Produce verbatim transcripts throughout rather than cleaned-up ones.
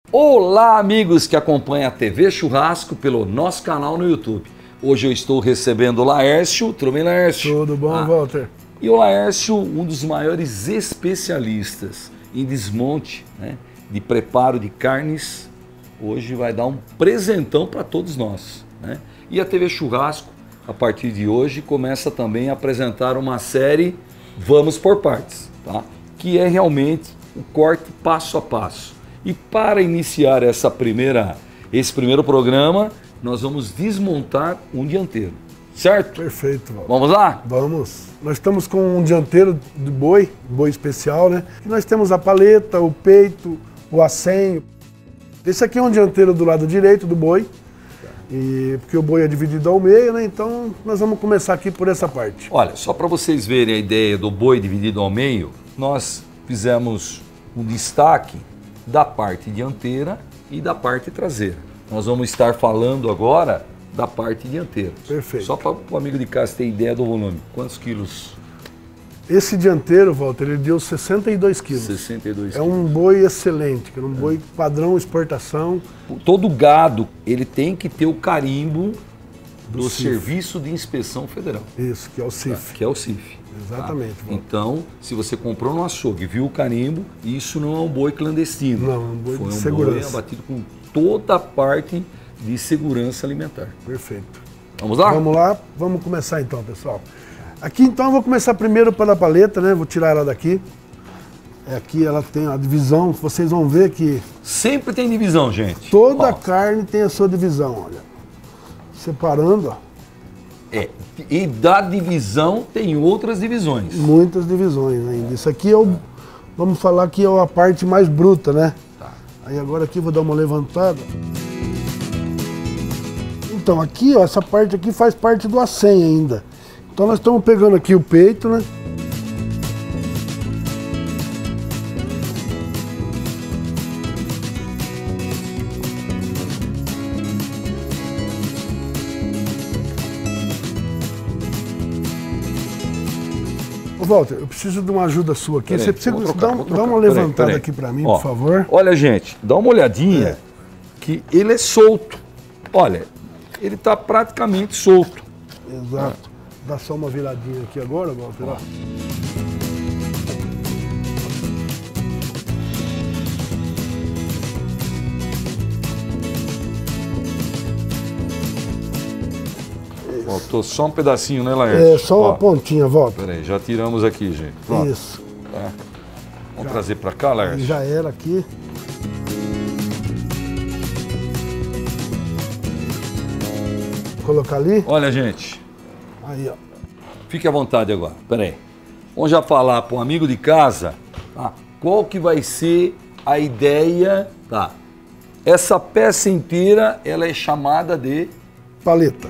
Olá, amigos que acompanham a T V Churrasco pelo nosso canal no YouTube. Hoje eu estou recebendo o Laércio. Tudo bem, Laércio? Tudo bom, ah. Walter? E o Laércio, um dos maiores especialistas em desmonte, né, de preparo de carnes, hoje vai dar um presentão para todos nós, né? E a T V Churrasco, a partir de hoje, começa também a apresentar uma série Vamos por Partes, tá? Que é realmente o corte passo a passo. E para iniciar essa primeira, esse primeiro programa, nós vamos desmontar um dianteiro, certo? Perfeito, Walter. Vamos lá? Vamos. Nós estamos com um dianteiro de boi, boi especial, né? E nós temos a paleta, o peito, o assenho. Esse aqui é um dianteiro do lado direito do boi, e porque o boi é dividido ao meio, né? Então nós vamos começar aqui por essa parte. Olha, só para vocês verem a ideia do boi dividido ao meio, nós fizemos um destaque da parte dianteira e da parte traseira. Nós vamos estar falando agora da parte dianteira. Perfeito. Só para o amigo de casa ter ideia do volume. Quantos quilos? Esse dianteiro, Walter, ele deu sessenta e dois quilos. sessenta e dois É quilos. um boi excelente, que é um boi padrão exportação. Todo gado, ele tem que ter o carimbo do, Do Serviço de Inspeção Federal. Isso, que é o C I F. Tá? Que é o C I F. Exatamente. Tá? Então, se você comprou no açougue e viu o carimbo, isso não é um boi clandestino. Não, é um boi Foi de um segurança. boi abatido com toda a parte de segurança alimentar. Perfeito. Vamos lá? Vamos lá, vamos começar então, pessoal. Aqui então eu vou começar primeiro pela paleta, né? Vou tirar ela daqui. Aqui ela tem a divisão, vocês vão ver que Sempre tem divisão, gente. toda Ó, a carne tem a sua divisão, olha. Separando, ó, É, e da divisão tem outras divisões. muitas divisões ainda. Isso aqui é o, vamos falar que é a parte mais bruta, né? Tá. Aí agora aqui eu vou dar uma levantada. Então aqui, ó, essa parte aqui faz parte do acém ainda. Então nós estamos pegando aqui o peito, né? Ô Walter, eu preciso de uma ajuda sua aqui. Peraí, Você precisa vou trocar, dar, um- vou dar trocar. uma Peraí, levantada peraí. aqui pra mim, Ó, por favor. Olha, gente, dá uma olhadinha É. que ele é solto. Olha, ele está praticamente solto. Exato. Dá só uma viradinha aqui agora, Walter. Ó. Faltou só um pedacinho, né, Laércio? É só uma Ó, pontinha, Walter. Peraí, já tiramos aqui, gente. Pronto. Isso. Tá. Vamos trazer para cá, Laércio? Já era aqui. Vou colocar ali. Olha, gente, Aí, ó. fique à vontade agora. Peraí. Vamos já falar para um amigo de casa, tá? Qual que vai ser a ideia, tá? Essa peça inteira, ela é chamada de... Paleta.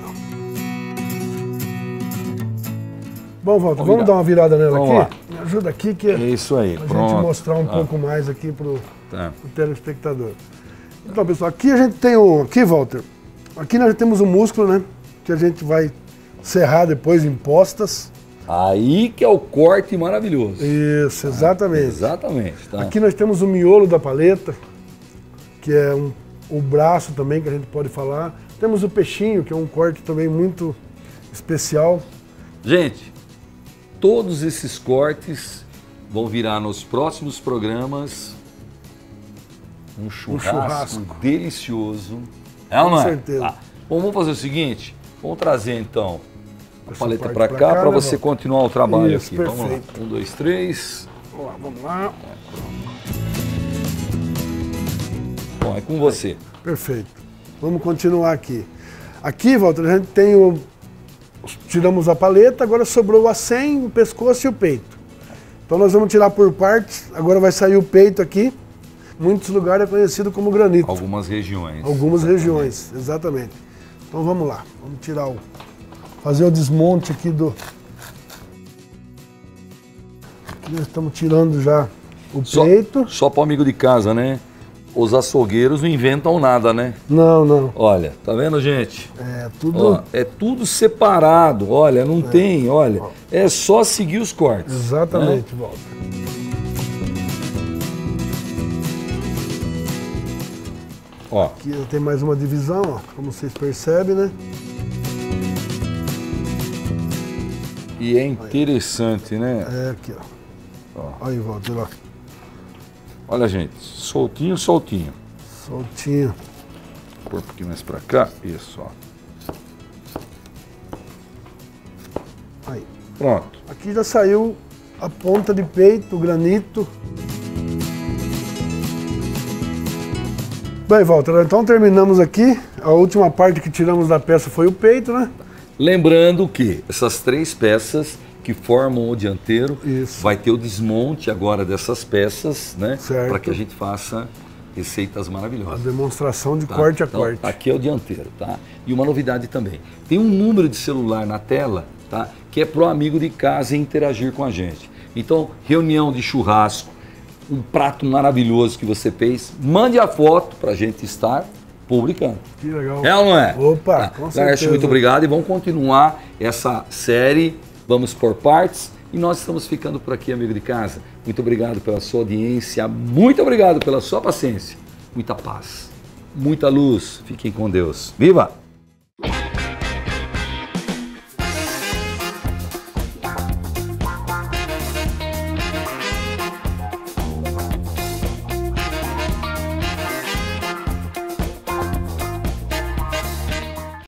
Bom, Walter, Vamos vamos virar. dar uma virada nela Vamos aqui? Me ajuda aqui que É isso aí, a pronto. gente mostrar um Ah, pouco mais aqui pro, tá. pro telespectador. Então, pessoal, aqui a gente tem o... Aqui, Walter, aqui nós temos o músculo, né? Que a gente vai serrar depois em postas. Aí que é o corte maravilhoso. Isso, exatamente. Exatamente. Tá? Aqui nós temos o miolo da paleta, que é um, o braço também, que a gente pode falar. Temos o peixinho, que é um corte também muito especial. Gente, todos esses cortes vão virar nos próximos programas um churrasco, churrasco. delicioso. É ou não Com é? certeza. Tá. Bom, vamos fazer o seguinte, vamos trazer então a Essa paleta parte para pra cá cá, para né, você Walter? continuar o trabalho Isso, aqui. Vamos lá. perfeito. Um, dois, três. Vamos lá, vamos lá. Bom, é com você. Perfeito. Vamos continuar aqui. Aqui, Walter, a gente tem o... Tiramos a paleta, agora sobrou o acém, o pescoço e o peito. Então nós vamos tirar por partes. Agora vai sair o peito aqui. Em muitos lugares é conhecido como granito. Algumas regiões. Algumas regiões, exatamente. Então vamos lá, vamos tirar o... Fazer o desmonte aqui do... Aqui nós estamos tirando já o Só, peito. só para o amigo de casa, né? Os açougueiros não inventam nada, né? Não, não. Olha, tá vendo, gente? É tudo... Ó, é tudo separado, olha, não tem, olha. É só seguir os cortes. Exatamente, né? Walter. Ó. Aqui tem mais uma divisão, ó, como vocês percebem, né? E é interessante, né? É aqui, ó. ó. Aí, Walter, ó. Olha, gente, soltinho, soltinho. Soltinho. Vou pôr um pouquinho mais pra cá. Isso, ó. Aí. Pronto. Aqui já saiu a ponta de peito, o granito. Bem, Walter, então terminamos aqui. A última parte que tiramos da peça foi o peito, né? Lembrando que essas três peças que formam o dianteiro, Isso. vai ter o desmonte agora dessas peças, né? Certo. Para que a gente faça receitas maravilhosas. A demonstração de Tá? corte a Então, corte. aqui é o dianteiro, tá? E uma novidade também. Tem um número de celular na tela, tá? Que é pro amigo de casa interagir com a gente. Então, reunião de churrasco, um prato maravilhoso que você fez, mande a foto pra gente estar publicando. Que legal. É ou não é? Opa, tá. com Laércio, certeza. muito obrigado e vamos continuar essa série. Vamos por partes e nós estamos ficando por aqui, amigo de casa. Muito obrigado pela sua audiência, muito obrigado pela sua paciência. Muita paz, muita luz. Fiquem com Deus. Viva!